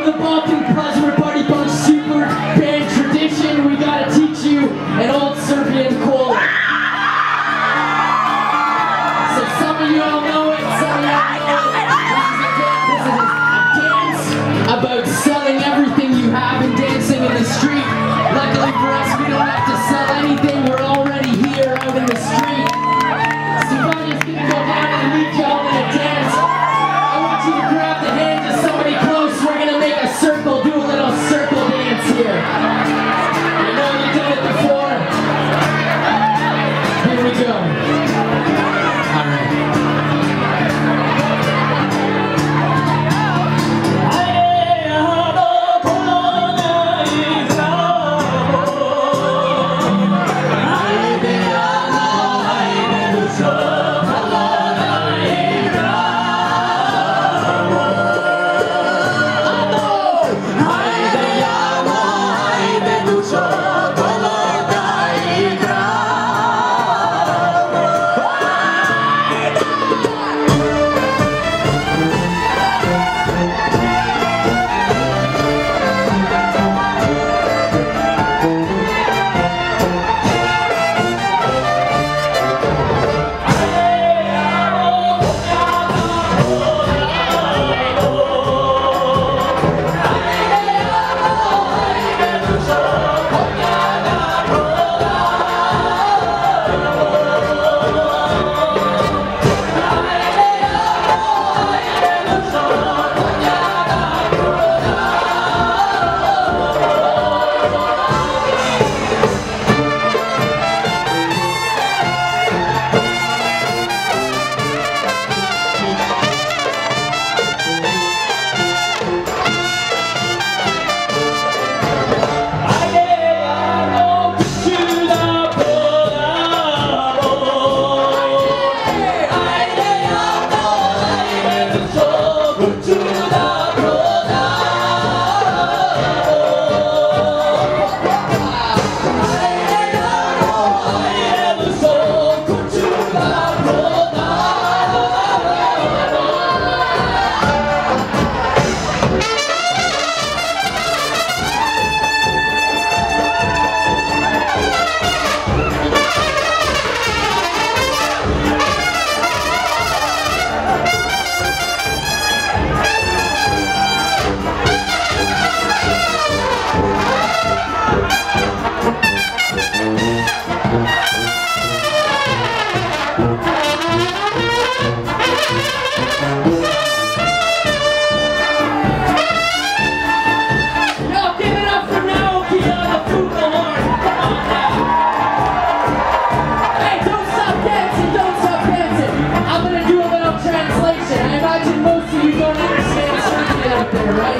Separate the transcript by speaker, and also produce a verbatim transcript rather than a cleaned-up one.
Speaker 1: the Baltic Pleasure Party Bunch super band tradition, we gotta teach you an old Serbian chord. So some of you all know it, some of you all know it. This is a dance about selling everything you have and dancing in the street. Luckily for us, we don't have to sell anything, we're already here out in the street. Stefania's gonna go down and lead y'all in a dance. I want you to grab the hand of somebody close. We're gonna make a circle, do a little circle dance here. I know you've done it before. Here we go. Alright. Right?